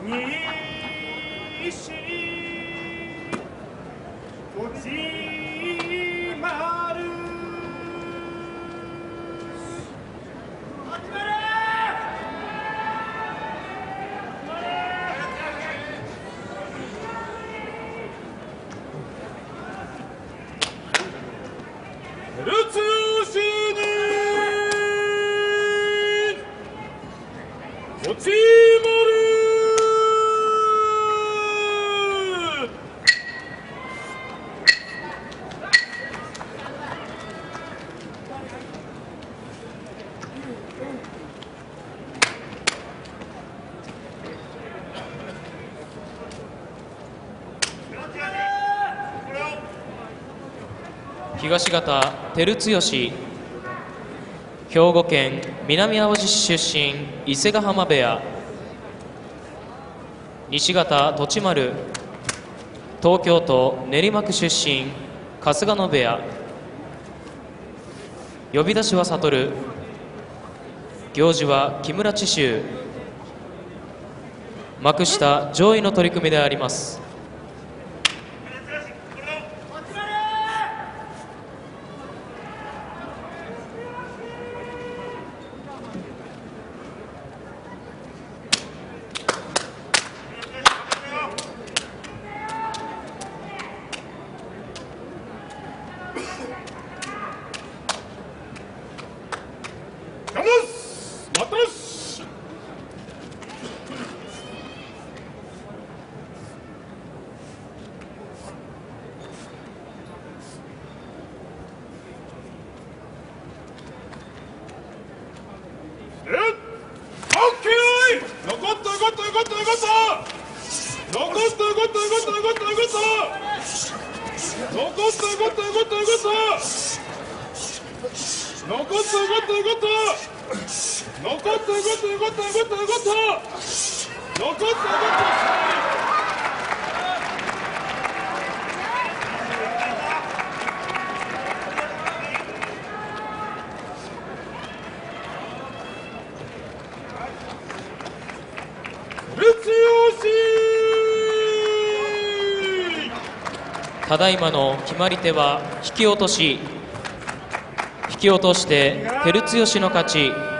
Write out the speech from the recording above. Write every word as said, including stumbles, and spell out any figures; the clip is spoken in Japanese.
東方照強、兵庫県南あわじ市出身、伊勢ヶ浜部屋。西方栃丸、東京都練馬区出身、春日野部屋。呼び出しは悟、行司は木村知州。幕下上位の取り組みであります。ただいまの決まり手は引き落とし。引き落として照強の勝ち。